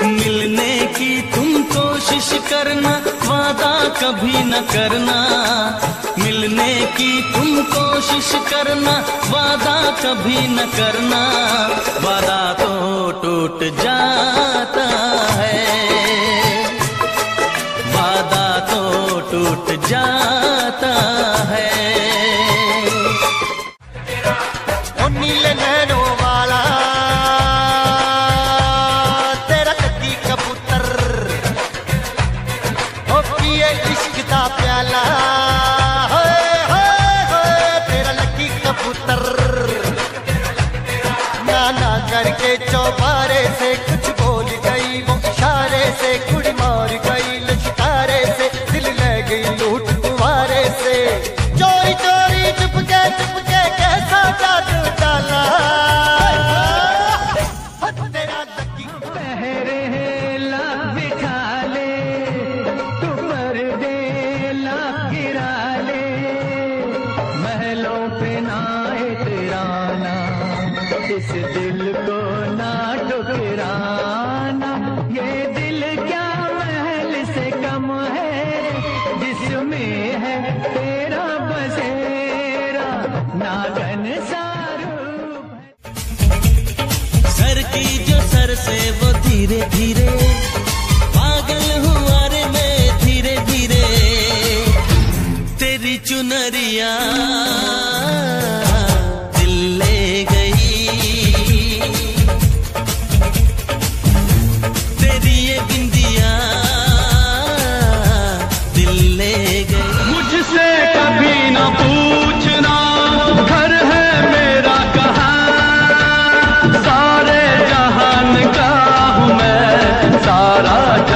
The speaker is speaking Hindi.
मिलने की तुम कोशिश करना, वादा कभी न करना। मिलने की तुम कोशिश करना, वादा कभी न करना। वादा तो टूट जाता है, वादा तो टूट जाता है। ओ नीले नैनों वाला तेरा लकी कबूतर, ओ पिए इश्क दा प्याला, तेरा लकी कबूतर। ना करके चौबारे से कुछ बोल गई, वो इशारे से कुड़ी मार गई, लश्कारे से दिल ले गई लूट कुंवारे से। चोरी चोरी चुपके चुपके कैसा जादू डाला, तेरा लकी पहरेला बिठा ले, तू पर्देला गिरा ले, महलों पे नाए तेरा नाम, इस दिल को ना ठुकराना। ये दिल क्या महल से कम है, जिसमें है तेरा बसेरा, नागन सारूप सर की जो सर से वो धीरे धीरे, पागल हुआ रे मैं धीरे धीरे। तेरी चुनरिया दिल ले गई, तेरी ये बिंदिया दिल ले गई। मुझसे कभी न पूछना घर है मेरा कहाँ, सारे जहान का हूँ मैं, सारा